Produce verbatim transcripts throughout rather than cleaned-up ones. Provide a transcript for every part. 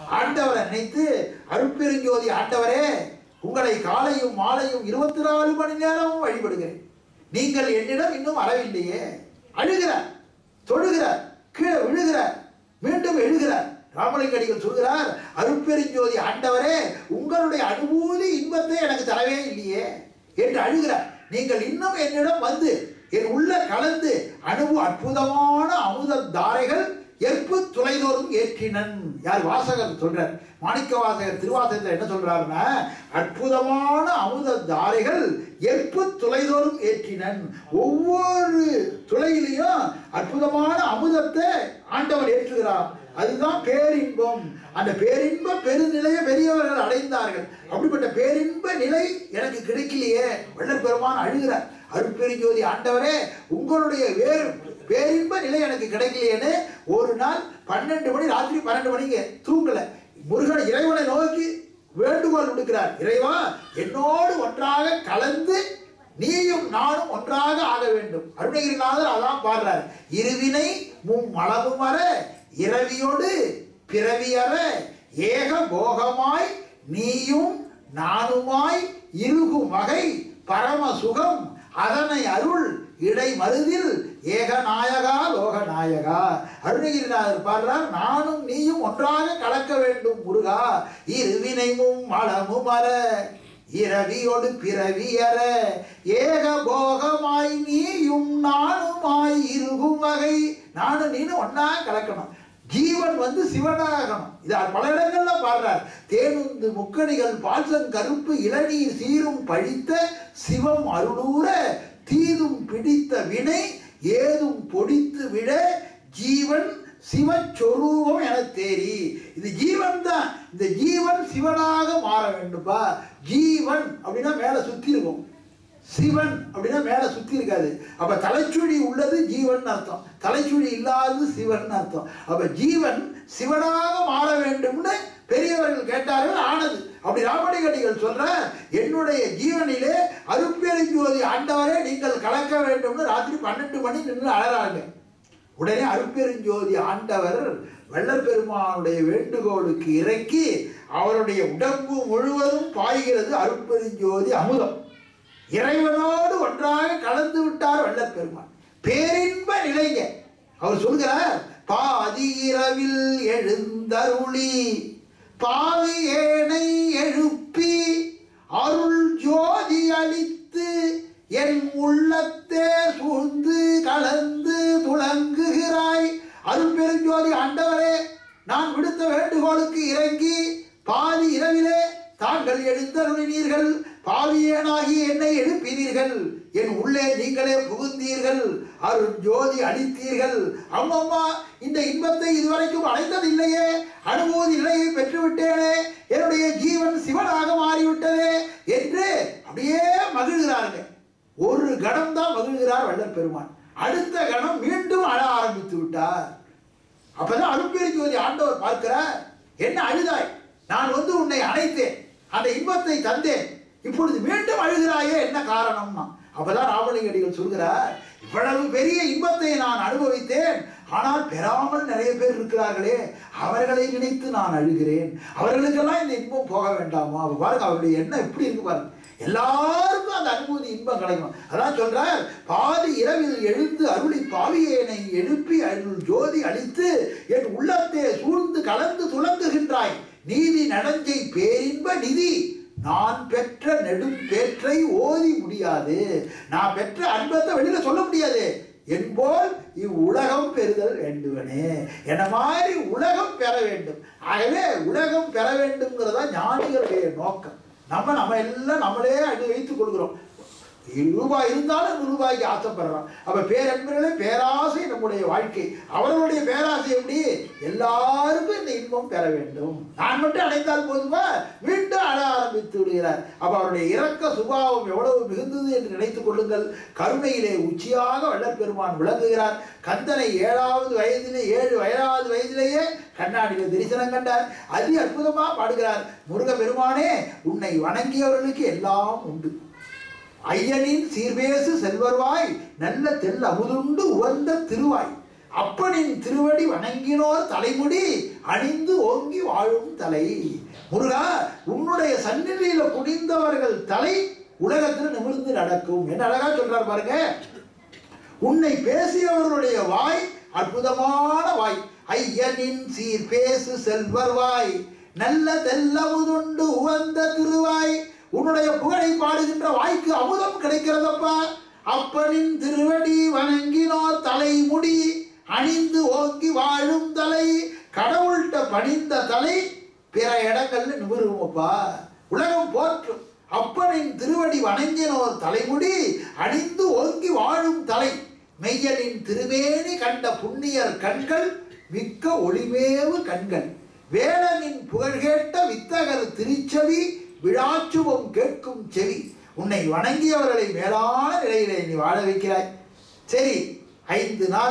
ஆண்டவரை நினைத்து அருட்பெருஞ்சோதி ஆண்டவரே உங்களை காலையும் மாலையும் இருபத்தி நாலு மணி நேரமும் வழிபடுகிறேன். நீங்கள் என்னிடம் இன்னும் வரவில்லையே. அழுகிறார், தொழுகிறார், கீழே விழுகிறார், மீண்டும் எழுகிறார். ராமலிங்கடிகள் சொல்கிறார், அருட்பெருஞ்சோதி ஆண்டவரே உங்களுடைய அனுபூதி இன்பத்தை எனக்கு தரவே இல்லையே என்று அழுகிறார். நீங்கள் இன்னும் என்னிடம் வந்து என் உள்ள கலந்து அனுபவ அற்புதமான அமுத தாரைகள் எற்பு துளைதோறும் ஏற்றினன். யார்? வாசகர் சொல்றார். மாணிக்க வாசகர் திருவாசகத்தில் என்ன சொல்றாருன்னா, அற்புதமான அமுத தாரைகள் எற்பு துளைதோறும் ஏற்றினன். ஒவ்வொரு துளையிலையும் அற்புதமான அமுதத்தை ஆண்டவர் ஏற்றுகிறார். அதுதான் பேரின்பம். அந்த பேரின்ப பெருநிலையை பெரியவர்கள் அடைந்தார்கள். அப்படிப்பட்ட பேரின்ப நிலை எனக்கு கிடைக்கலையே. வள்ளல் பெருமான் அழுகிறார், அருட்பெருஞ்சோதி ஆண்டவரே உங்களுடைய வேறு பேரின்ப நிலை எனக்கு கிடைக்கலையேன்னு ஒரு நாள் பன்னெண்டு மணி ராத்திரி பன்னெண்டு மணிக்கு தூங்கல. முருகன் இறைவனை நோக்கி வேண்டுகோள் விடுக்கிறார். இறைவா என்னோடு ஒன்றாக கலந்து நீயும் நானும் ஒன்றாக ஆக வேண்டும். அருணகிரிநாதர் அதான் பாடுறார். இருவினை மும் மலமும் வர இரவியோடு பிறவியற ஏக போகமாய் நீயும் நானுமாய் இருகும் வகை பரம சுகம் அதனை அருள் இடை மருதில் ஏகநாயகா லோகநாயகா. அருணகிரிநாதர் பாடுறார், நானும் நீயும் ஒன்றாக கலக்க வேண்டும் முருகா. இருவினைமும் மலமும் அற இரவியோடு பிறவியற ஏக போகமாய் நீயும் நானுமாய் இருக்கும் வகை. நானும் நீனும் ஒன்னா கலக்கணும். ஜீவன் வந்து சிவனாகணும். இது பல இடங்கள்ல பாடுறார். தேனுந்து முக்கணிகள் பால்சன் கருப்பு இளநீர் சீரும் பழித்த சிவம் அருளூர தீதும் பிடித்த வினை ஏதும் பொடித்து விட ஜீவன் சிவச்சொரூபம் என தேரி. இது ஜீவன் தான். இந்த ஜீவன் சிவனாக மாற வேண்டும்பா. ஜீவன் அப்படின்னா மேல சுத்தி இருக்கும், சிவன் அப்படின்னா மேல சுத்தி இருக்காது. அப்ப தலைச்சுழி உள்ளது ஜீவன் அர்த்தம், தலைச்சுழி இல்லாதது சிவன் அர்த்தம். அப்ப ஜீவன் சிவனாக மாற வேண்டும்னு பெரியவர்கள் கேட்டார்கள், ஆனது. அப்படி ராமலிங்கடிகள் சொல்ற, என்னுடைய ஜீவனிலே அருட்பெருஞ்சோதி ஆண்டவரே நீங்கள் கலக்க வேண்டும்னு ராத்திரி பன்னெண்டு மணி நின்று அழறாங்க. உடனே அருட்பெருஞ்சோதி ஆண்டவர் வள்ளல் பெருமானுடைய வேண்டுகோளுக்கு இறக்கி அவருடைய உடம்பு முழுவதும் பாய்கிறது அருட்பெருஞ்சோதி அமுதம். இறைவனோடு ஒன்றாக கலந்து விட்டார் வள்ளல் பெருமான். பேரின்ப நிலைங்க. அவர் சொல்கிறார், பாதி இரவில் எழுந்தருளி பாவி ஏனை எழுப்பி அருள் ஜோதி அளித்து என் உள்ளத்தே சூழ்ந்து கலந்து துளங்குகிறாய். அருட்பெருஞ்சோதி ஆண்டவரே, நான் விடுத்த வேண்டுகோளுக்கு இறங்கி பாதி இரவிலே தாங்கள் எழுந்தருளினீர்கள், பாவியேனாகி என்னை எழுப்பினீர்கள், என் உள்ளே நீங்களே புகுந்தீர்கள், அருள் ஜோதி அளித்தீர்கள். அம்மம்மா, இந்த இன்பத்தை இதுவரைக்கும் அடைந்ததில்லையே, அனுபூதி நிலையை பெற்றுவிட்டேனே, என்னுடைய ஜீவன் சிவனாக மாறிவிட்டதே என்று அப்படியே மகிழ்கிறார்கள். ஒரு கணம் தான் மகிழ்கிறார் வள்ளல் பெருமான். அடுத்த கணம் மீண்டும் அழ ஆரம்பித்து விட்டார். அப்பதான் அருட்பெருஞ்சோதி ஆண்டவர் பார்க்கிறார், என்ன அழுதாய்? நான் வந்து உன்னை அழைத்தேன், அந்த இன்பத்தை தந்தேன், இப்பொழுது மீண்டும் அழுகிறாயே, என்ன காரணம்னா? அப்பதான் ராமலிங்கடிகள் சொல்கிறார், இவ்வளவு பெரிய இன்பத்தை நான் அனுபவித்தேன், ஆனால் பெறாமல் நிறைய பேர் இருக்கிறார்களே, அவர்களை நினைத்து நான் அழுகிறேன். அவர்களுக்கெல்லாம் இந்த இன்பம் போக வேண்டாமா? பாருங்க, அவருடைய எண்ணம் எப்படி இருக்கு பாருங்க. எல்லாருக்கும் அந்த அனுபூதி இன்பம் கிடைக்கும். அதான் சொல்றார், பாதி இரவில் எழுந்து அருளி பாவியேனை எழுப்பி அருள் ஜோதி அளித்து என் உள்ளத்தே சூழ்ந்து கலந்து துளங்குகின்றாய். நீதி நடஞ்சை பேரின்ப நிதி நான் பெற்ற நெடும் பேற்றை ஓதி முடியாது. நான் பெற்ற அன்பத்தை வெளியில சொல்ல முடியாது. என்போல் இவ்வுலகம் பெறுதல் வேண்டுவனே, என மாதிரி உலகம் பெற வேண்டும். ஆகவே உலகம் பெற வேண்டும்ங்கிறதா ஞானிகளுடைய நோக்கம். நம்ம நம்ம எல்லாம் நம்மளே அடி வைத்துக் கொள்கிறோம். ரூபாய் இருந்தாலும் நூறு ரூபாய்க்கு ஆசைப்படுறோம். அப்ப பேரன்பர்களே, பேராசை நம்முடைய வாழ்க்கை. அவர்களுடைய பேராசை எப்படி? எல்லாருக்கும் இந்த இன்பம் பெற வேண்டும். நான் மட்டும் அடைந்தால் போதுமா? மீண்டும் அழ ஆரம்பித்து விடுகிறார். அப்ப அவருடைய இரக்க சுபாவம் எவ்வளவு மிகுந்தது என்று நினைத்துக் கொள்ளுங்கள். கருணையிலே உச்சியாக வள்ளல் பெருமான் விளங்குகிறார். கந்தனை ஏழாவது வயதிலே ஏழு வயதாவது வயதிலேயே கண்ணாடியில் தரிசனம் கண்டார். அதி அற்புதமா பாடுகிறார், முருக பெருமானே உன்னை வணங்கியவர்களுக்கு எல்லாம் உண்டு. ஐயனின் சீர்பேசு செல்வர்வாய் நல்ல தெல் அமுதுண்டு உவந்த திருவாய் அப்பனின் திருவடி வணங்கினோர் தலைமுடி அணிந்து ஓங்கி வாழும் தலை. முருகா, உன்னுடைய சந்நிதியில குடிந்தவர்கள் தலை உலகத்தில் நிமிர்ந்து நடக்கும். என்ன அழகா சொல்றார் பாருங்க. உன்னை பேசியவர்களுடைய வாய் அற்புதமான வாய். ஐயனின் சீர் பேசு செல்வர் வாய், நல்ல தெல்லமுதுண்டு உவந்த திருவாய். உன்னுடைய புகழை பாடுகின்ற வாய்க்கு அமுதம் கிடைக்கிறதப்பா. அப்பனின் திருவடி வணங்கினோர் தலைமுடி அணிந்து ஓங்கி வாழும் தலை. கடவுள்கிட்ட பணிந்த தலை பிற இடங்கள்ல நிமிருவோப்பா. உலகம் போற்றும். அப்பனின் திருவடி வணங்கினோர் தலைமுடி அணிந்து ஓங்கி வாழும் தலை. மெய்யனின் திருமேனி கண்ட புண்ணியர் கண்கள் மிக்க ஒளிமேவு கண்கள். வேளனின் புகழ் கேட்ட வித்தகர் திருச்செவி விழாச்சுவம் கேட்கும் செவி. உன்னை வணங்கியவர்களை மேலான நிலையிலே நீ வாழ வைக்கிறாய். சரி, ஐந்து நாள்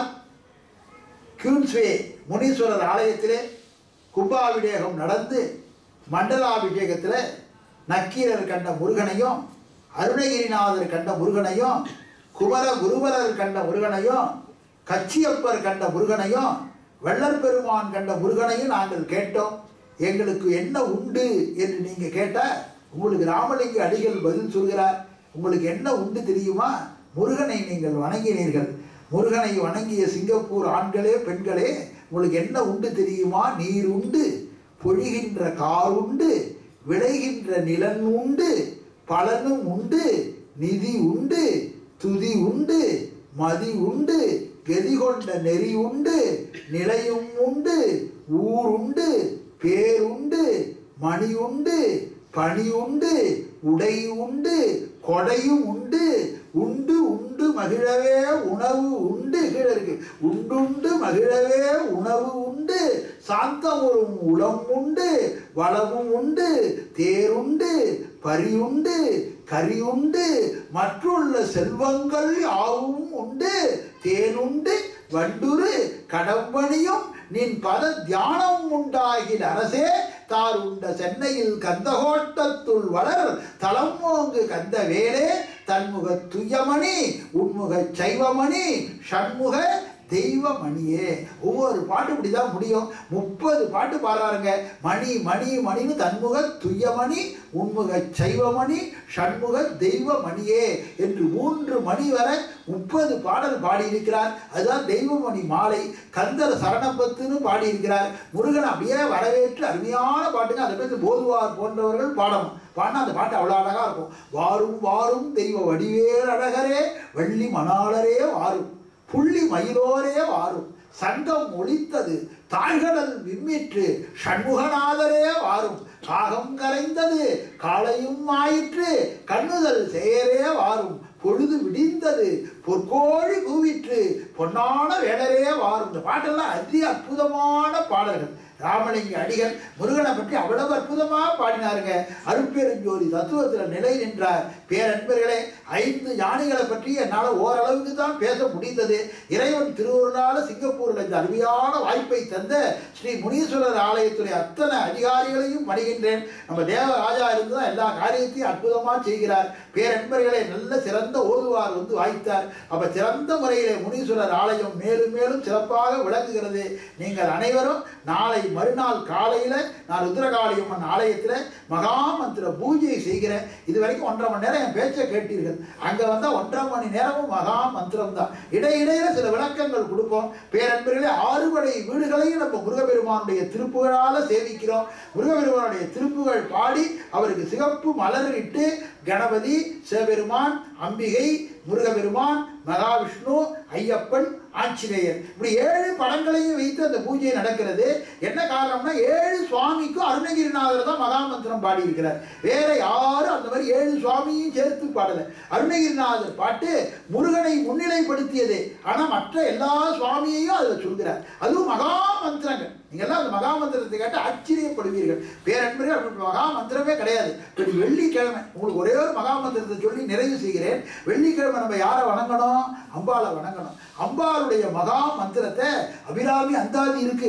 கியூன்ஸ்வே முனீஸ்வரர் ஆலயத்திலே கும்பாபிஷேகம் நடந்து மண்டலாபிஷேகத்தில் நக்கீரர் கண்ட முருகனையும் அருணகிரிநாதர் கண்ட முருகனையும் குமர குருவரர் கண்ட முருகனையும் கச்சியப்பர் கண்ட முருகனையும் வள்ளல் பெருமான் கண்ட முருகனையும் நாங்கள் கேட்டோம். எங்களுக்கு என்ன உண்டு என்று நீங்க கேட்ட உங்களுக்கு ராமலிங்க அடிகள் பதில் சொல்கிறார். உங்களுக்கு என்ன உண்டு தெரியுமா? முருகனை நீங்கள் வணங்கினீர்கள். முருகனை வணங்கிய சிங்கப்பூர் ஆண்களே பெண்களே, உங்களுக்கு என்ன உண்டு தெரியுமா? நீர் உண்டு, பொழிகின்ற கார் உண்டு, விளைகின்ற நிலன் உண்டு, பலனும் உண்டு, நிதி உண்டு, துதி உண்டு, மதி உண்டு, கதி கொண்ட நெறி உண்டு, நிலையும் உண்டு, ஊர் உண்டு, பேருண்டு, மணி உண்டு, பணி உண்டு, உடை உண்டு, கொடையும் உண்டு, உண்டு உண்டு மகிழவே உணவு உண்டு. கீழே இருக்கு. உண்டுண்டு மகிழவே உணவு உண்டு, சாந்தமுறும் உளம் உண்டு, வளமும் உண்டு, தேருண்டு, பரியுண்டு, கரியுண்டு, மற்றுள்ள செல்வங்கள் யாவும் உண்டு, தேனுண்டு வண்டுரு கடம்பணியும் நின் பத தியானம் உண்டாகில் அரசே தார் உண்ட சென்னையில் கந்தகோட்டத்துள் வளர் தலம் ஓங்கு கந்த வேலே தன்முக துயமணி உன்முக சைவமணி ஷண்முக தெய்வமணியே. ஒவ்வொரு பாட்டு இப்படிதான் முடியும். முப்பது பாட்டு பாடுறாருங்க. மணி மணி மணின்னு தன்முக துய்யமணி உன்முக சைவமணி ஷண்முக தெய்வமணியே என்று மூன்று மணி வரை முப்பது பாடல் பாடியிருக்கிறார். அதுதான் தெய்வமணி மாலை. கந்தர் சரணப்பத்துன்னு பாடியிருக்கிறார். முருகன் அப்படியே வரவேற்று அருமையான பாட்டுங்க. அதை பேசி போதுவார் போன்றவர்கள் பாடணும். பாடினா அந்த பாட்டு அவ்வளோ அழகா இருக்கும். வாரும் வாரும் தெய்வ வடிவேல் அழகரே வள்ளி மணாளரே வாரும், புள்ளி மயிலோரே வாரும், சங்கம் ஒலித்தது தாழ்கடல் விம்மிற்று ஷண்முகநாதரே வாரும், காகம் கரைந்தது காளையும் ஆயிற்று கண்ணுதல் செயரே வாரும், பொழுது விடிந்தது பொற்கோழி கூவிற்று பொன்னான வேடரே வாரும். இந்த பாட்டெல்லாம் அதி அற்புதமான பாடல்கள். ராமலிங்க அடிகள் முருகனை பற்றி அவ்வளவு அற்புதமாக பாடினாருங்க. அருட்பெருஞ்சோதி தத்துவத்தில் நிலை நின்றார். பேரன்பர்களே, ஐந்து யானைகளை பற்றி என்னால் ஓரளவுக்கு தான் பேச முடிந்தது. இறைவன் திருவருளால் சிங்கப்பூரில் இந்த அருமையான வாய்ப்பை தந்த ஸ்ரீ முனீஸ்வரர் ஆலயத்துடைய அத்தனை அதிகாரிகளையும் பணிகின்றேன். நம்ம தேவராஜா இருந்து தான் எல்லா காரியத்தையும் அற்புதமாக செய்கிறார். பேரன்பர்களே, நல்ல சிறந்த ஓதுவார் வந்து வாய்த்தார். அப்ப சிறந்த முறையிலே முனீஸ்வரர் ஆலயம் மேலும் மேலும் சிறப்பாக விளங்குகிறது. நீங்கள் அனைவரும் நாளை மறுநாள் காலையில நான் ருத்ரகாளியம்மன் ஆலயத்துல மகா மந்திர பூஜை செய்கிறேன். இது வரைக்கும் ஒன்றரை மணி நேரம் என் பேச்சை கேட்டீர்கள். அங்க வந்தா ஒன்றரை மணி நேரமும் மகா மந்திரம் தான். இடையிடையில சில விளக்கங்கள் கொடுப்போம். பேரன்பர்களே, ஆறுபடை வீடுகளையும் நம்ம முருகப்பெருமானுடைய திருப்புகழால சேவிக்கிறோம். முருகப்பெருமானுடைய திருப்புகழ் பாடி அவருக்கு சிகப்பு மலர் இட்டு கணபதி, சிவபெருமான், அம்பிகை, முருகப்பெருமான், மகாவிஷ்ணு, ஐயப்பன், ஆஞ்சநேயர் இப்படி ஏழு படங்களையும் வைத்து அந்த பூஜை நடக்கிறது. என்ன காரணம்னா ஏழு சுவாமிக்கும் அருணகிரிநாதர் தான் மகாமந்திரம் பாடி இருக்கிறார். வேற யாரும் அந்த மாதிரி ஏழு சுவாமியும் சேர்த்து பாடல. அருணகிரிநாதர் பாட்டு முருகனை முன்னிலைப்படுத்தியது. ஆனா மற்ற எல்லா சுவாமியையும் அதில் சொல்கிறார். அதுவும் மகாமந்திரங்கள். நீங்க எல்லாம் அந்த மகாமந்திரத்தை கேட்டு ஆச்சரியப்படுவீர்கள். பேரன்பர்கள் அப்படி மகாமந்திரமே கிடையாது. வெள்ளிக்கிழமை உங்களுக்கு ஒரே ஒரு மகாமந்திரத்தை சொல்லி நிறைவு செய்கிறேன். வெள்ளிக்கிழமை நம்ம யாரை வணங்கணும்? அம்பாளை வணங்கணும். அம்பாளுடைய மகா மந்திரத்தை அபிராமி அந்தாதி இருக்கு.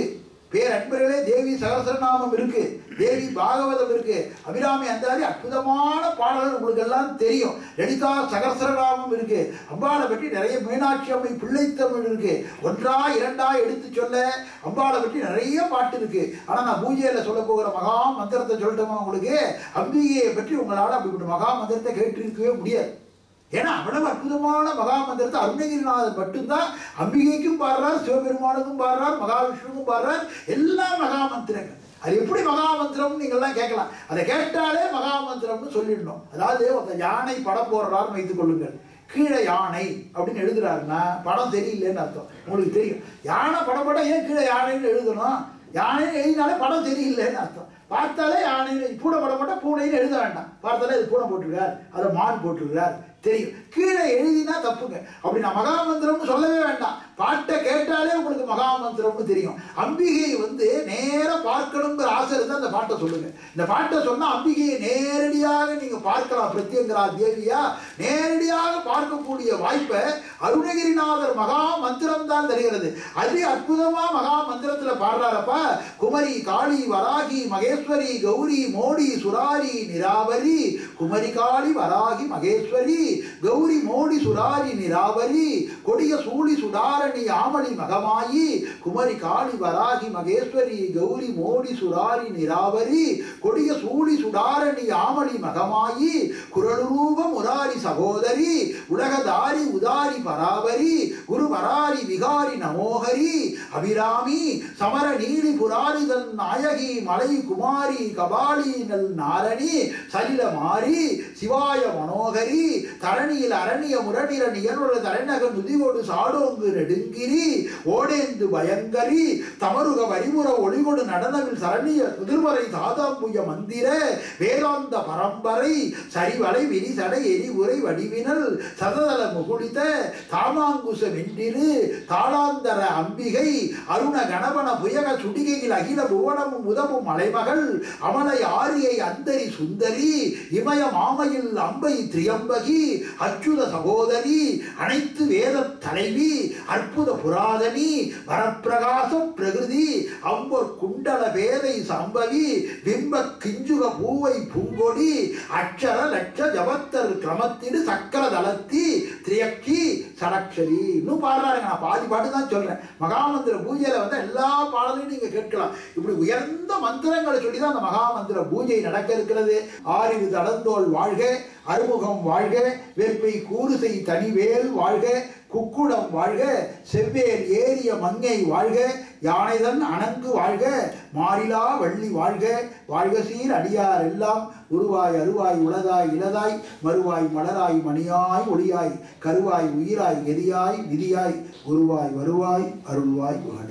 பேரன்பர்களே, தேவி சகஸ்ரநாமம் இருக்கு, தேவி பாகவதம் இருக்கு, அபிராமி அந்தாதி அற்புதமான பாடல்கள் உங்களுக்கு எல்லாம் தெரியும். லலிதா சகஸ்ரநாமம் இருக்கு, அம்பாளை பற்றி நிறைய, மீனாட்சி அம்மை பிள்ளைத்தமிழ் இருக்கு, ஒன்றா இரண்டா எடுத்து சொல்ல அம்பாளை பற்றி நிறைய பாட்டு இருக்கு. ஆனா நான் பூஜையில சொல்ல போகிற மகா மந்திரத்தை சொல்லட்டுமா உங்களுக்கு? அம்பிகையை பற்றி உங்களால் அப்படிப்பட்ட மகா மந்திரத்தை கேட்டிருக்கவே முடியாது. ஏன்னா அவ்வளவு அற்புதமான மகா மந்திரத்தை அருணகிரிநாதர் மட்டும்தான் அம்பிகைக்கும் பாடுறார், சிவபெருமானுக்கும் பாடுறார், மகாவிஷ்ணுக்கும் பாடுறார், எல்லா மகா மந்திரங்கள். அது எப்படி மகா மந்திரம் நீங்கள்லாம் கேட்கலாம். அதை கேட்டாலே மகா மந்திரம்னு சொல்லிடணும். அதாவது அந்த யானை படம் போடுறாருன்னு வைத்துக் கொள்ளுங்கள், கீழே யானை அப்படின்னு எழுதுறாருன்னா படம் சரியில்லைன்னு அர்த்தம். உங்களுக்கு தெரியும், யானை படம் படம் ஏன் கீழே யானைன்னு எழுதணும்? யானைன்னு எழுதினாலே படம் சரியில்லைன்னு அர்த்தம். பார்த்தாலே யானை, பூனை படம் போட்டால் பூனைன்னு எழுத வேண்டாம், பார்த்தாலே இது பூனை போட்டிருக்கார், அதை மான் போட்டிருக்கிறார் தெரியும். கீழே எழுதினா தப்புங்க. அப்படி நான் மகாமந்திரம்னு சொல்லவே வேண்டாம், பாட்டை கேட்டாலே உங்களுக்கு மகாமந்திரம்னு தெரியும். அம்பிகையை வந்து நேர பார்க்கணுங்கிற ஆசை இருந்தால் அந்த பாட்டை சொல்லுங்க. இந்த பாட்டை சொன்னால் அம்பிகையை நேரடியாக நீங்க பார்க்கலாம். பிரத்யங்கரா தேவியா நேரடியாக பார்க்கக்கூடிய வாய்ப்பை அருணகிரிநாதர் மகா மந்திரம் தான் தருகிறது. அது அற்புதமா மகா மந்திரத்துல பாடுறாரப்பா. குமரி காளி வராகி மகேஸ்வரி கௌரி மோடி சுராரி நிராவரி, குமரி காளி வராகி மகேஸ்வரி கௌரி மோடி சுராரி நிராவரி, கொடிய சூழி சுடாரணி ஆமளி மகமாயி, குமரி காளி வராகி மகேஸ்வரி கௌரி மோடி சுராரி நிராவரி, கொடிய சூழி சுடாரணி ஆமளி மகமாயி, குரலூப முராரி சகோதரி, உலகதாரி உதாரி பராவரி, குரு பராரி விகாரி நமோகரி, அபிராமி சமர நீலி புராரிதன் நாயகி மலை குமாரி கபாலி நல் நாரணி சலில மாரி சிவாய மனோகரி, தரணியில் அரணிய முரணிர நியனுள்ள தரநக நுதிவோடு சாடோங்கு நெடுங்கிரி, ஓடேந்து பயங்கரி தமருக வரிமுற ஒளிகொடு நடனவில் சரணிய முதிர்வரை தாதாம்புய மந்திர வேதாந்த பரம்பரை சரிவலை விரிசடை எரிவுரை வடிவினல் சததல முகுளித்த தாமாங்குச வெண்டிரு தாளாந்தர அம்பிகை அருண கணவன புயக சுடிகையில் அகில புவனமும் உதவும் மலைமகள் அமலை ஆரியை அந்தரி சுந்தரி இமய மாமையில் அம்பை திரியம்பகி அச்சுத சகோதரி அனைத்து வேத தலைவி அற்புத புராதனி வரப்பிரகாச பிரகிருதி அம்பர் குண்டல வேதை சம்பவி பிம்ப கிஞ்சுக பூவை பூங்கொடி அக்ஷர லட்ச ஜபத்தர் கிரமத்திடு சக்கர தளத்தி திரியக்கி சரக்ஷரி. இன்னும் பாடுறாருங்க, நான் பாதி பாட்டு தான் சொல்றேன். மகாமந்திர பூஜையில வந்து எல்லா பாடலையும் நீங்க கேட்கலாம். இப்படி உயர்ந்த மந்திரங்களை சொல்லிதான் அந்த மகாமந்திர பூஜை நடக்க இருக்கிறது. ஆறிரு தடந்தோள் வாழ்க, அறுமுகம் வாழ்க, வெற்பை கூறுசை தனிவேல் வாழ்க, குக்குடம் வாழ்க, செவ்வேல் ஏறிய மங்கை வாழ்க, யானைதன் அணங்கு வாழ்க, மாறிலா வள்ளி வாழ்க, வாழ்க சீர் அடியார் எல்லாம் உருவாய் அருவாய் உளதாய் இளதாய் மறுவாய் மலராய் மணியாய் ஒளியாய் கருவாய் உயிராய் கெதியாய் விதியாய் குருவாய் வருவாய் அருள்வாய் வாழி.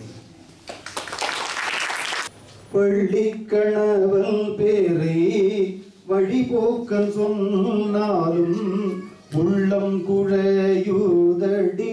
பள்ளிக்கணவன் பேரை வழிபோக்கன் சொன்னாலும் உள்ளம் குழையுதடி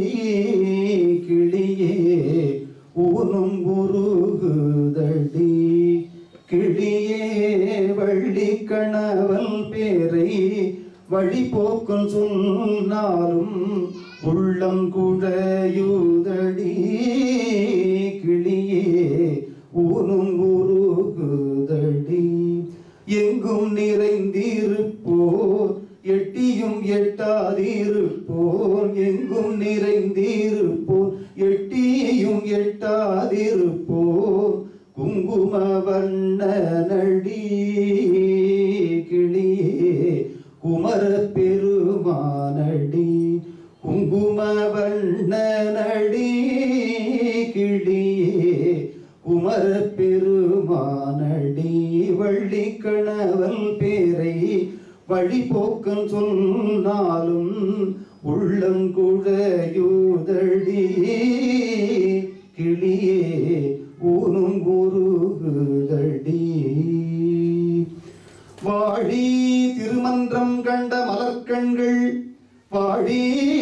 கிளியே ஊனும் உருகுதடி கிளியே. வள்ளிக்கணவன் பேரை வழிபோக்கன் சொன்னாலும் உள்ளம் குழையுதடி கிளியே ஊனும் உருகுதடி. எங்கும் நிறைந்திருப்போர் எட்டியும் எட்டாதிருப்போர், எங்கும் நிறைந்திருப்போர் எட்டியும் எட்டாதிருப்போர், குங்கும வண்ணனடி கிளியே குமர பெருமானடி, குங்கும வண்ணனடி கிளியே குமர பெருமானடி. வள்ளிக்கணவன் பேரை வழிபோக்கன் சொன்னாலும் உள்ளங்குழையுதடி கிளியே ஊனும் உருகுதடி. வாழி திருமன்றம் கண்ட மலர்கண்கள் வாழி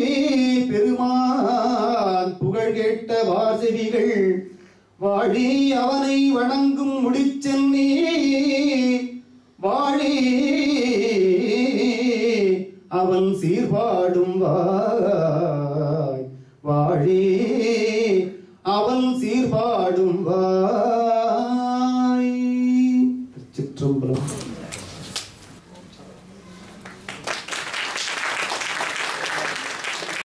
பெருமான் புகழ் கேட்ட வாசவிகள் வாழி அவனை வணங்கும் முடிச்சென்னே வாழி அவன் சீர்பாடும் வாய் வாழி